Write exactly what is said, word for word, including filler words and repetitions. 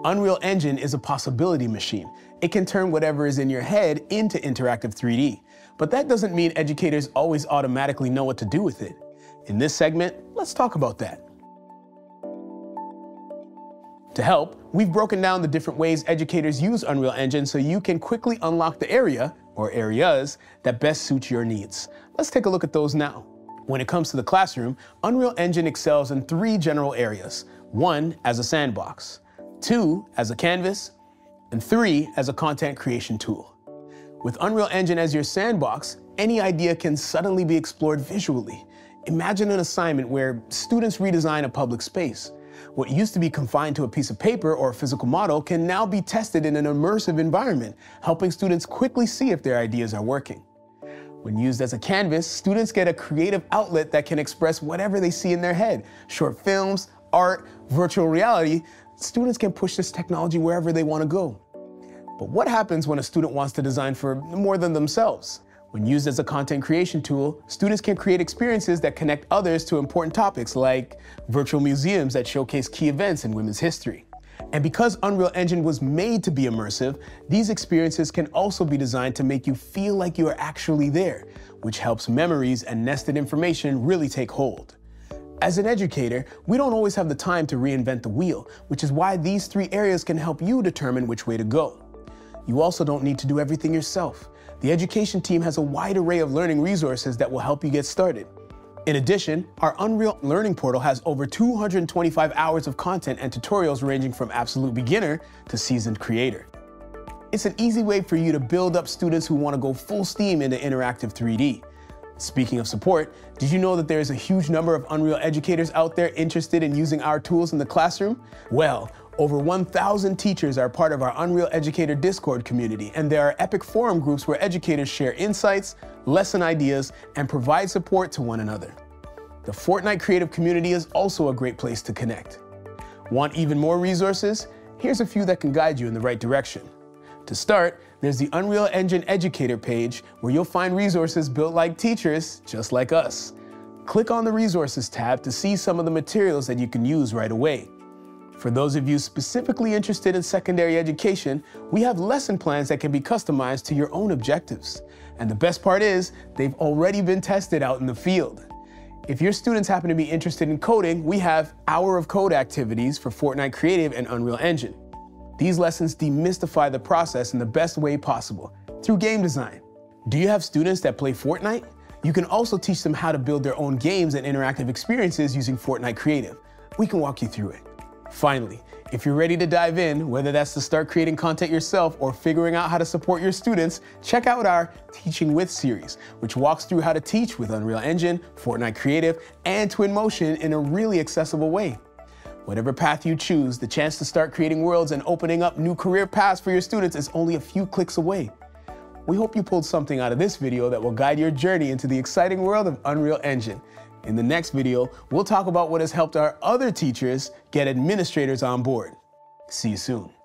Unreal Engine is a possibility machine. It can turn whatever is in your head into interactive three D. But that doesn't mean educators always automatically know what to do with it. In this segment, let's talk about that. To help, we've broken down the different ways educators use Unreal Engine so you can quickly unlock the area, or areas, that best suit your needs. Let's take a look at those now. When it comes to the classroom, Unreal Engine excels in three general areas. One, as a sandbox. Two, as a canvas. And three, as a content creation tool. With Unreal Engine as your sandbox, any idea can suddenly be explored visually. Imagine an assignment where students redesign a public space. What used to be confined to a piece of paper or a physical model can now be tested in an immersive environment, helping students quickly see if their ideas are working. When used as a canvas, students get a creative outlet that can express whatever they see in their head. Short films, art, virtual reality, students can push this technology wherever they want to go. But what happens when a student wants to design for more than themselves? When used as a content creation tool, students can create experiences that connect others to important topics like virtual museums that showcase key events in women's history. And because Unreal Engine was made to be immersive, these experiences can also be designed to make you feel like you are actually there, which helps memories and nested information really take hold. As an educator, we don't always have the time to reinvent the wheel, which is why these three areas can help you determine which way to go. You also don't need to do everything yourself. The education team has a wide array of learning resources that will help you get started. In addition, our Unreal Learning Portal has over two hundred twenty-five hours of content and tutorials ranging from absolute beginner to seasoned creator. It's an easy way for you to build up students who want to go full steam into interactive three D. Speaking of support, did you know that there is a huge number of Unreal educators out there interested in using our tools in the classroom? Well, over one thousand teachers are part of our Unreal Educator Discord community, and there are epic forum groups where educators share insights, lesson ideas, and provide support to one another. The Fortnite creative community is also a great place to connect. Want even more resources? Here's a few that can guide you in the right direction. To start, there's the Unreal Engine Educator page where you'll find resources built like teachers, just like us. Click on the Resources tab to see some of the materials that you can use right away. For those of you specifically interested in secondary education, we have lesson plans that can be customized to your own objectives. And the best part is, they've already been tested out in the field. If your students happen to be interested in coding, we have Hour of Code activities for Fortnite Creative and Unreal Engine. These lessons demystify the process in the best way possible, through game design. Do you have students that play Fortnite? You can also teach them how to build their own games and interactive experiences using Fortnite Creative. We can walk you through it. Finally, if you're ready to dive in, whether that's to start creating content yourself or figuring out how to support your students, check out our Teaching With series, which walks through how to teach with Unreal Engine, Fortnite Creative, and Twinmotion in a really accessible way. Whatever path you choose, the chance to start creating worlds and opening up new career paths for your students is only a few clicks away. We hope you pulled something out of this video that will guide your journey into the exciting world of Unreal Engine. In the next video, we'll talk about what has helped our other teachers get administrators on board. See you soon.